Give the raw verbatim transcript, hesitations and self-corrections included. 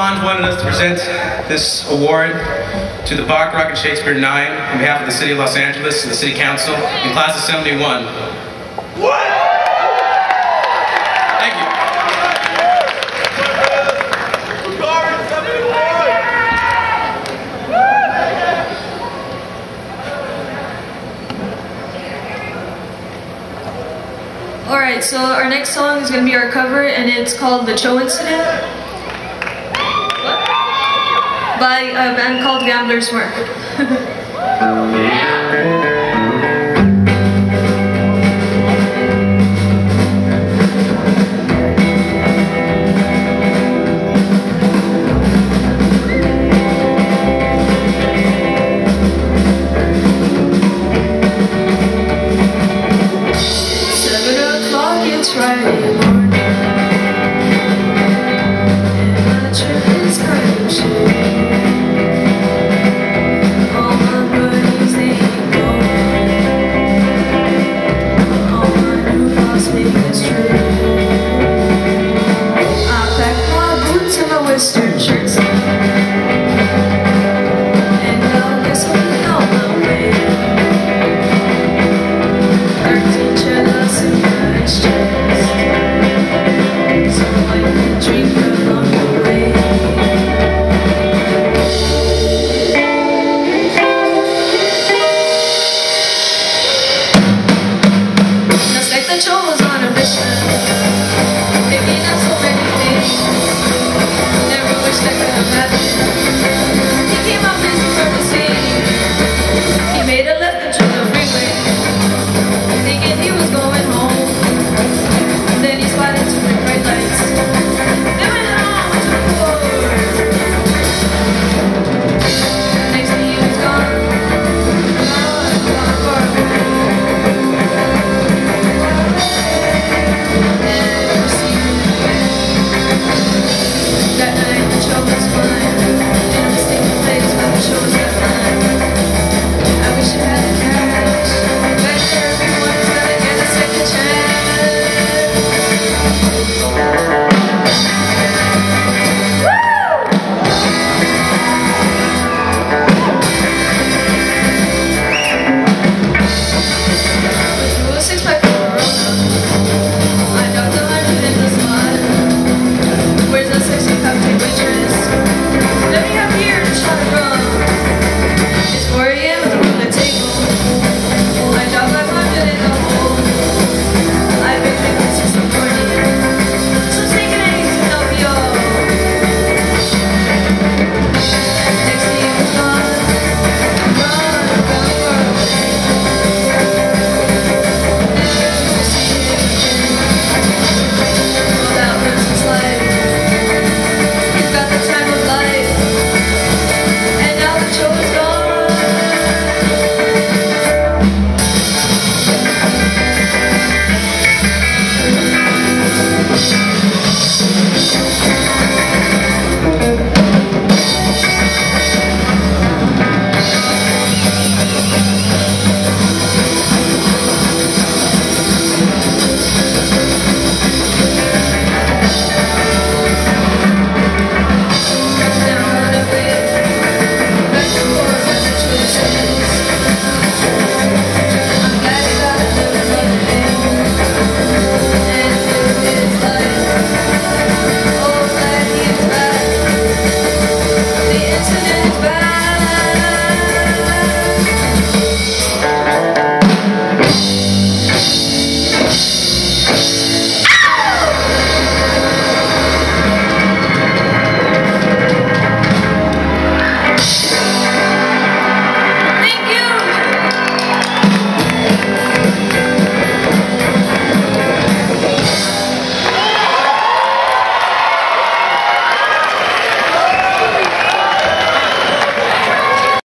Bond wanted us to present this award to the Bach, Rock, and Shakespeare nine on behalf of the City of Los Angeles and the City Council in Class of seventy-one. What? Thank you. Alright, so our next song is going to be our cover, and it's called The Cho Incident by a band called Gambler's Mark.